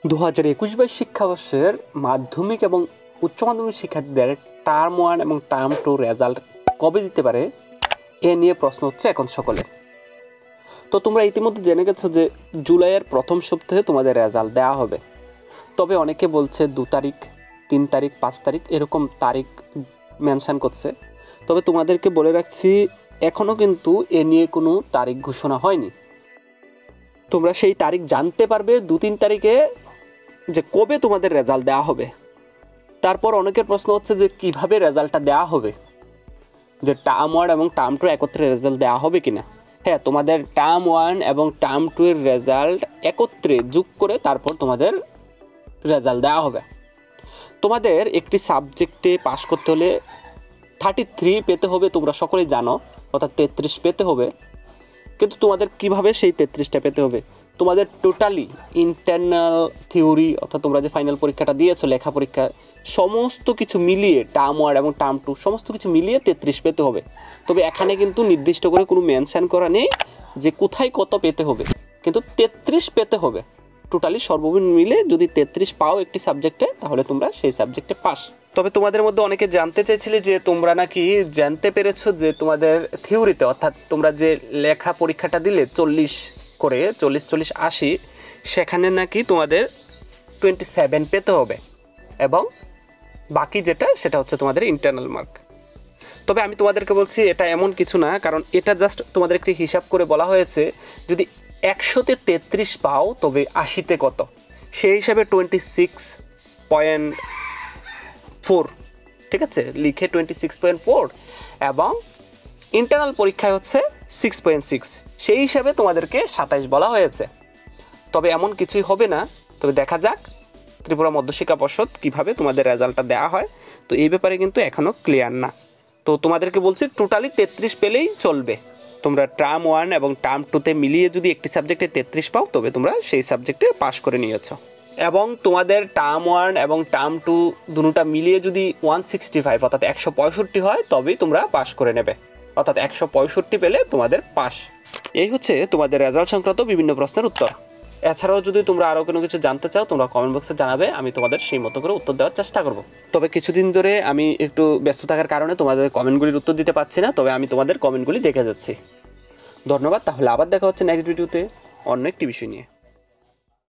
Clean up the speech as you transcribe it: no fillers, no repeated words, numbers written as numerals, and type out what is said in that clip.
2021-22 শিক্ষাবর্ষের মাধ্যমিক এবং উচ্চ মাধ্যমিক শিক্ষার্থীদের টার্ম 1 এবং টার্ম 2 রেজাল্ট কবে দিতে পারে এ নিয়ে প্রশ্ন হচ্ছে এখন সকলে। তো তোমরা ইতিমধ্যে জেনে গেছো যে জুলাইয়ের প্রথম সপ্তাহে তোমাদের রেজাল্ট দেওয়া হবে। তবে অনেকে বলছে 2 তারিখ, 3 তারিখ, 5 তারিখ এরকম তারিখ মেনশন করছে। তবে তোমাদেরকে বলে রাখছি এখনও কিন্তু এ নিয়ে কোনো তারিখ ঘোষণা হয়নি। তোমরা সেই তারিখ জানতে পারবে 2-3 তারিখে যে কবে তোমাদের রেজাল্ট দেওয়া হবে। তারপর অনেকের প্রশ্ন হচ্ছে যে কিভাবে রেজাল্টটা দেওয়া হবে, যে টার্ম 1 এবং টার্ম 2 একত্রে রেজাল্ট দেওয়া হবে কিনা। হ্যাঁ, তোমাদের টার্ম 1 এবং টার্ম 2 এর রেজাল্ট একত্রে যোগ করে তারপর তোমাদের রেজাল্ট দেওয়া হবে। তোমাদের একটি সাবজেক্টে পাস করতে হলে 33 পেতে হবে, তোমরা সকলেই জানো, অর্থাৎ 33 পেতে হবে। কিন্তু তোমাদের কিভাবে সেই 33টা পেতে হবে, তোমাদের টোটালি ইন্টারনাল থিওরি অর্থাৎ তোমরা যে ফাইনাল পরীক্ষাটা দিয়েছো লেখা পরীক্ষা সমস্ত কিছু মিলিয়ে টার্ম 1 এবং টার্ম 2 সমস্ত কিছু মিলিয়ে 33 পেতে হবে। তবে এখানে কিন্তু নির্দিষ্ট করে কোনো মেনশন করা নেই যে কোথায় কত পেতে হবে, কিন্তু 33 পেতে হবে। টোটালি সর্বনিম্ন মিলে যদি 33 পাও একটি সাবজেক্টে তাহলে তোমরা সেই সাবজেক্টে পাস। তবে তোমাদের মধ্যে অনেকে জানতে চাইছিলে যে তোমরা নাকি জানতে পেরেছো যে তোমাদের থিওরিতে অর্থাৎ তোমরা যে লেখা পরীক্ষাটা দিলে 40 করে 40 80 সেখানে নাকি তোমাদের 27 পেতে হবে এবং বাকি যেটা সেটা হচ্ছে তোমাদের ইন্টারনাল মার্ক। তবে আমি তোমাদেরকে বলছি এটা এমন কিছু না, কারণ এটা জাস্ট তোমাদের একটি হিসাব করে বলা হয়েছে যদি 100-তে 33 পাও তবে 80-তে কত, সেই হিসাবে 26.4 ঠিক আছে লিখে 26.4 এবং ইন্টারনাল পরীক্ষায় হচ্ছে 6.6 সেই হিসাবে তোমাদেরকে 27 বলা হয়েছে। তবে এমন কিছুই হবে না, তবে দেখা যাক ত্রিপুরা মধ্যশিক্ষা পর্ষদ কীভাবে তোমাদের রেজাল্টটা দেওয়া হয়। তো এই ব্যাপারে কিন্তু এখনও ক্লিয়ার না। তো তোমাদেরকে বলছি টোটালি 33 পেলেই চলবে। তোমরা টার্ম 1 এবং টার্ম 2-তে মিলিয়ে যদি একটি সাবজেক্টে 33 পাও তবে তোমরা সেই সাবজেক্টে পাস করে নিয়েছো। এবং তোমাদের টার্ম 1 এবং টার্ম 2 দুটোটা মিলিয়ে যদি 165 অর্থাৎ 165 হয় তবেই তোমরা পাস করে নেবে, অর্থাৎ 165 পেলে তোমাদের পাস। এই হচ্ছে তোমাদের রেজাল্ট সংক্রান্ত বিভিন্ন প্রশ্নের উত্তর। এছাড়াও যদি তোমরা আরও কোনো কিছু জানতে চাও তোমরা কমেন্ট বক্সে জানাবে, আমি তোমাদের সেই মতো করে উত্তর দেওয়ার চেষ্টা করব। তবে কিছুদিন ধরে আমি একটু ব্যস্ত থাকার কারণে তোমাদের কমেন্টগুলির উত্তর দিতে পারছি না, তবে আমি তোমাদের কমেন্টগুলি দেখে যাচ্ছি। ধন্যবাদ। তাহলে আবার দেখা হচ্ছে নেক্সট ভিডিওতে অন্য একটি বিষয় নিয়ে।